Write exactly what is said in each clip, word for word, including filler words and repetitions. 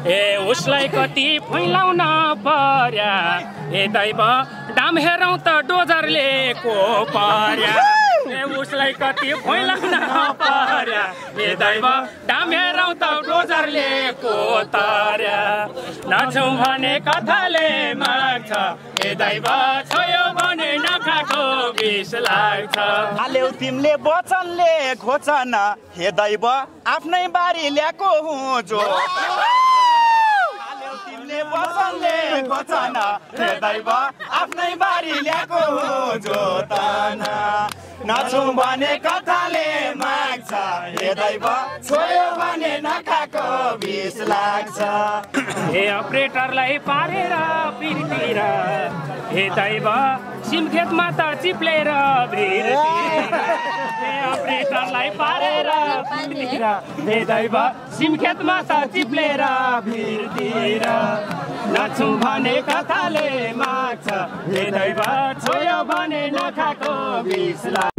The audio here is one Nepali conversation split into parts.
ए उसलाई कति फैलाउन पर्या ए दैव डाम हेरौँ त डोजरले को पर्या ए उसलाई कति फैलाउन पर्या ए दैव डाम हेरौँ त डोजरले को तर्या नछौँ भने कथाले माग्छ ए दैव छोयो भने नखाको विष लाग्छ हाल्यौ तिमीले वचनले घोचन हे दैव आफ्नै बारी ल्याएको हुँ जो हाल्यौ तिमीले वचनले घोचन हे दैव आफ्नै बारी ल्याएको हुँ जो तन नछौँ भने कथाले माग्छ हे दैव छोयो भने नखाको विष लाग्छ हे अपरेटरलाई पारेर पिरतिर हे दैव सिमखेतमा त चिप्लेर भिरतिर हे अपरेटरलाई पारेर पिरतिर हे दैव सिमखेतमा त चिप्लेर भिरतिर नछौँ भने कथाले माग्छ हे दैव छोयो भने नखाको विष लाग्छ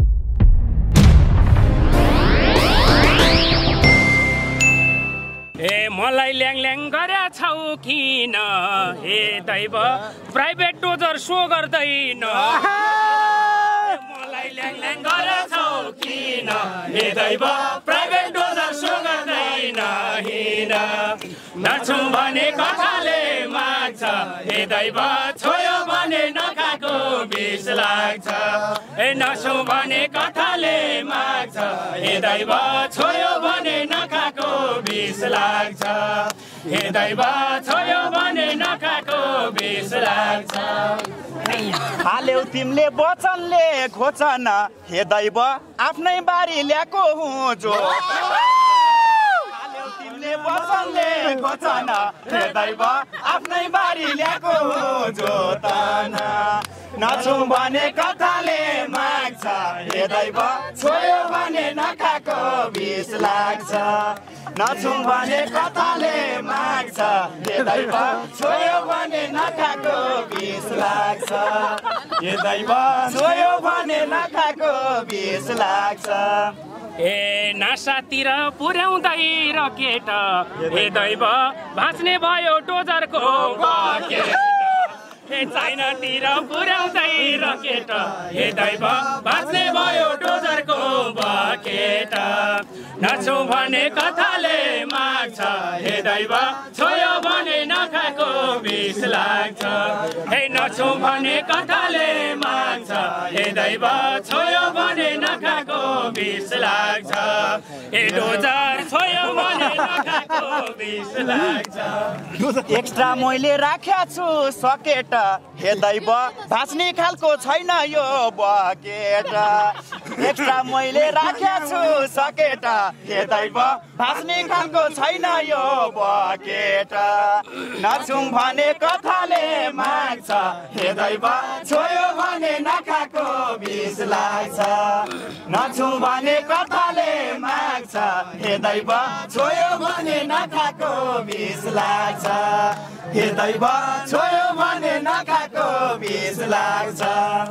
ए मलाई ल्याङ ल्याङ गरे छौ किन हे दैव प्राइभेट डोजर सो गर्दैन मलाई ल्याङ ल्याङ गरे छौ किन हे दैव प्राइभेट डोजर सो गर्दैन हिँड नछौँ भने कथाले माग्छ हे दैव छोयो भने नखाको विष लाग्छ ए नछौँ भने कथाले माग्छ हे दैव छोयो भने नखाको विष लाग्छ हे दैव छोयो भने नखाको विष लाग्छ हाल्यौ तिमीले वचनले घोचन हे दैव आफ्नै बारी ल्याएको हुँ जो हाल्यौ तिमीले वचनले घोचन हे दैव आफ्नै बारी ल्याएको हुँ जो तन नछौँ भने कथाले माग्छ हे दैव छोयो भने नखाको विष लाग्छ नछौँ भने कथाले माग्छ हे दैव छोयो भने नखाको विष लाग्छ हे दैव छोयो भने नखाको विष लाग्छ ए नासातिर पुर्याउँदै रकेट हे दैव भाँच्ने भयो डोजरको बकेट हे चाइनातिर पुर्याउँदै रकेट हे दैव भाँच्ने भयो डोजरको बकेट नछौँ भने कथाले माग्छ हे दैव छोयो भने नखाको विष लाग्छ हे नछौँ भने कथाले माग्छ हे दैव छोयो भने नखाको विष लाग्छ हे डोजर छोयो भने नखाको विष लाग्छ एक्स्ट्रा मैले राख्या छु सकेट हे दैव भाँच्ने खालको छैन यो बकेट एक्स्ट्रा मैले राख्या छु सकेट हे दैव भाँच्ने खालको छैन यो बकेट नछौँ भने कथाले माग्छ हे दैव छोयो भने नखाको विष लाग्छ नछौँ भने कथाले माग्छ हे दैव छोयो भने नखाको विष लाग्छ हे दैव छोयो भने नखाको विष लाग्छ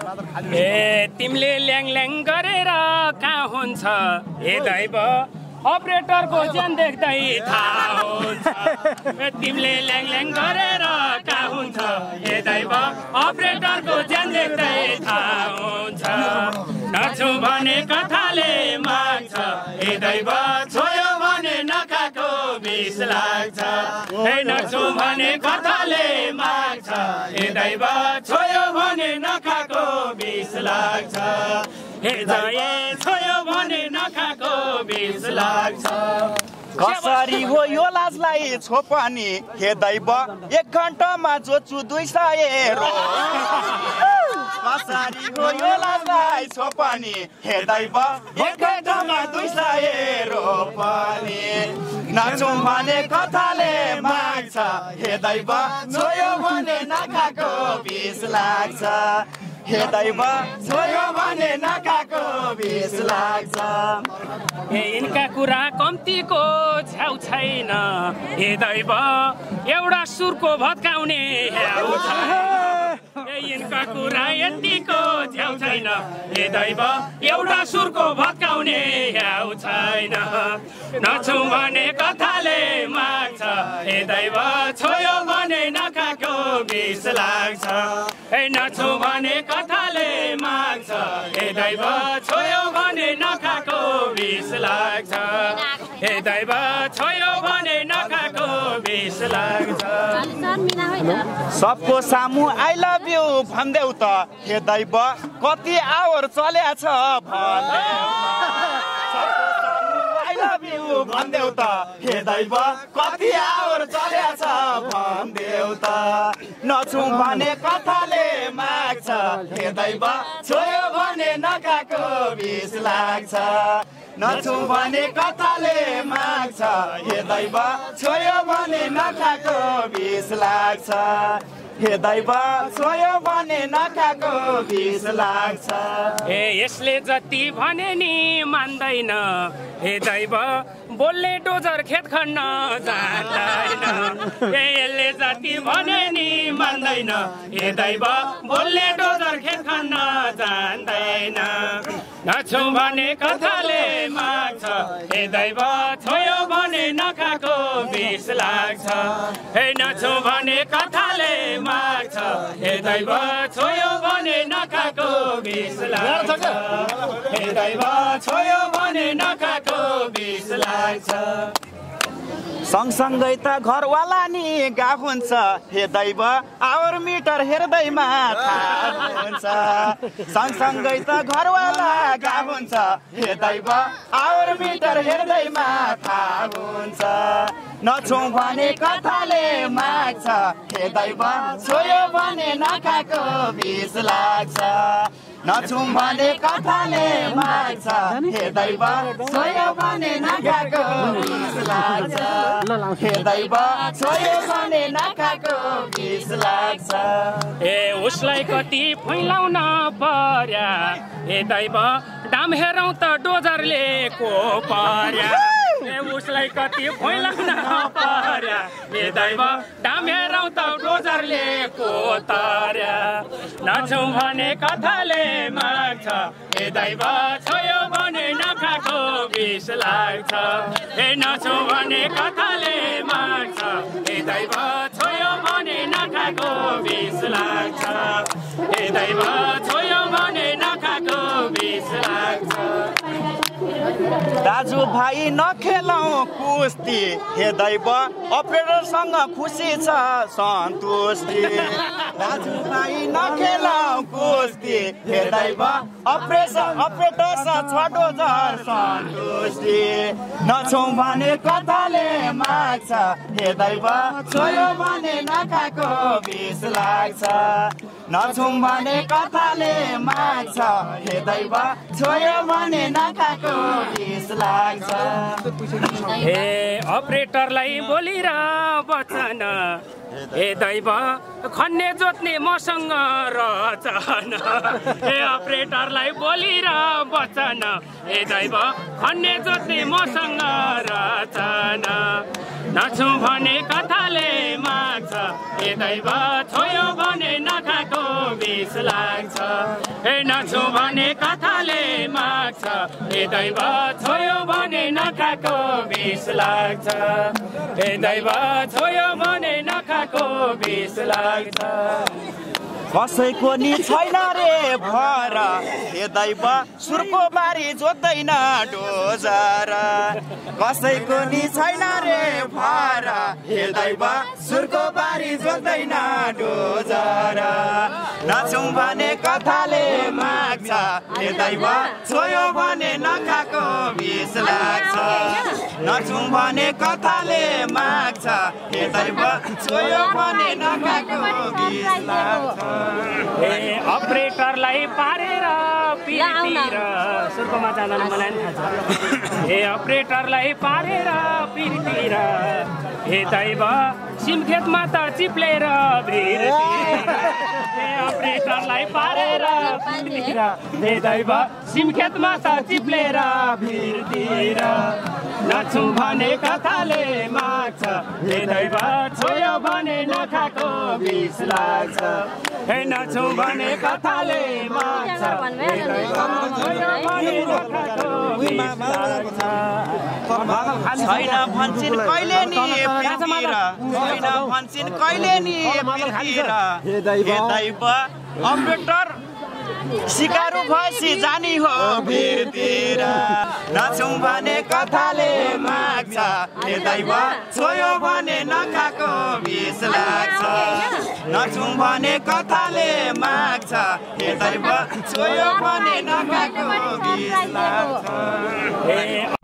ए तिमीले ल्याङ ल्याङ गरेर कहाँ हुन्छ हे दैव अपरेटरको ज्यान देख्दै थाहा हुन्छ ए तिमीले ल्याङ ल्याङ गरेर कहाँ हुन्छ हे दैव अपरेटरको ज्यान देख्दै थाहा हुन्छ नछौँ भने कथाले माग्छ हे दैव छोयो भने नखाको विष लाग्छ हे नछौँ भने कथाले माग्छ हे दैव छोयो भने नखाको विष लाग्छ हे जय छोयो भने नखाको विष लाग्छ कसरी हो यो लाजलाई छोपनी हे दैव एक घन्टामा जोच्छु दुई सय रो कसरी हो यो लाजलाई छोपनी हे दैव एक घन्टामा दुई सय रोपनी नछौँ भने कथाले माग्छ हे दैव छोयो भने नखाको विष लाग्छ हे दैव छोयो भने नखाको विष लाग्छ हे यिनका कुरा कम्तीको छ्याउ छैन हे दैव एउटा सुरको भत्काउने ह्याउ छैन हे यिनका कुरा यतिको छ्याउ छैन हे दैव एउटा सुरको भत्काउने ह्याउ छैन नछु भने कथाले माग्छ हे दैव छोयो भने नखाको विष लाग्छ हे नछु भने कथाले माग्छ हे दैव छोयो भने नखाको विष लाग्छ हे दैव छोयो भने नखाको विष लाग्छ सबको सामु आई लभ यु भन्देऊ त हे दैव कति आवर चल्या छ भन्देऊ त हे दैव कति आवर चल्या छ भन्देऊ त नछु भने कथाले माग्छ हे दैव छोयो भने नखाको विष लाग्छ नछु भने कथाले माग्छ हे दैव छोयो भने नखाको विष लाग्छ हे दैव छोयो भने नखाको विष लाग्छ ए यसले जति भने नि मान्दैन हे दैव बोल्ने डोजर खेत खन्न जान्दैन ए यसले जति भने नि मान्दैन हे दैव बोल्ने डोजर खेत खन्न जान्दैन नछु भने कथाले माग्छ हे दैव छोयो भने नखाको विष लाग्छ हे नछु भने कथाले माग्छ हे दैव छोयो भने नखाको विष लाग्छ हे दैव छोयो भने नखाको विष लाग्छ सँगसँगै त घरवाला नि गा हुन्छ हे दैव आवर मिटर हेर्दैमा थाहा हुन्छ सँगसँगै त घरवाला गा हुन्छ हे दैव आवर मिटर हेर्दैमा थाहा हुन्छ नछौँ भने कथाले माग्छ हे दैव छोयो भने नखाको विष लाग्छ नछौँ भने कथाले माग्छ हे दैव छोयो भने नखाको विष लाग्छ हे दैव छोयो भने नखाको विष लाग्छ ए उसलाई कति फैलाउन पर्या हे दैव दाम हेरौँ त डोजरले को पर्या ए उसलाई कति फैलाउन पर्या हे दैव दाम हेरौँ त डोजरले को तर्या नछौँ भने कथाले माग्छ हे दैव छोयो भने नखाको विष लाग्छ हे नछौँ भने कथाले माग्छ हे दैव छोयो भने नखाको विष लाग्छ हे दैव छोयो भने नखाको विष लाग्छ दाजु भाइ नखेलौँ कुस्ती हे दैव अपरेटरसँग खुसी छ सन्तुष्टि दाजु भाइ नखेलौँ कुस्ती हे दैव अपरेसन अपरेटरसँग छ डोजर सन्तुष्टि नछौँ भने कथाले माग्छ हे दैव छोयो भने नखाको विष लाग्छ नछौँ भने कथाले माग्छ हे दैव छोयो भने नखाको विष लाग्छ हे अपरेटरलाई बोलिर वचन हे दैव खन्ने जोत्ने मसँग रचन हे अपरेटरलाई बोलिर वचन हे दैव खन्ने जोत्ने मसँग रचन नछौँ भने कथाले माग्छ हे दैव छोयो भने नखाको विष लाग्छ हे नछौँ भने कथाले माग्छ हे दैव छोयो भने नखाको विष लाग्छ हे दैव छोयो भने नखाको विष लाग्छ कसैको नि छैन रे भर हे दैव सुरको बारी जोत्दैन डोजर कसैको नि छैन रे भर हे दैव सुरको बारी जोत्दैन डोजर नछौँ भने कथाले माग्छ हे दैव छोयो भने नखाको विष लाग्छ नछौँ भने कथाले माग्छ हे दैव छोयो भने नखाको विष लाग्छ हे अपरेटरलाई पारेर पिरतिर सुर्कोमा जान मलाई पनि थाहा छ हे अपरेटरलाई पारेर पिरतिर हे दैव सिमखेतमा त चिप्लेर भिरतिर हे अपरेटरलाई पारेर पिरतिर हे दैव सिमखेतमा त चिप्लेर भिरतिर नछौँ भने कथाले मा माग्छ हे दैव छोयो भने नखाएको बिस लाग्छ हे नछौँ भने कथाले माग्छ हे दैव छोयो भने नखाएको बिस लाग्छ छैन भन्छन् कहिले नि पृथ्वी र छैन भन्छन् कहिले नि पृथ्वी र हे दैव अपरेटर सिकारु भएपछि जानी हो भिरतिर नछौँ भने कथाले माग्छ हे दैव छोयो भने नखाएको बिस लाग्छ नछौँ भने कथाले माग्छ हे दैव छोयो भने नखाएको बिस लाग्छ हे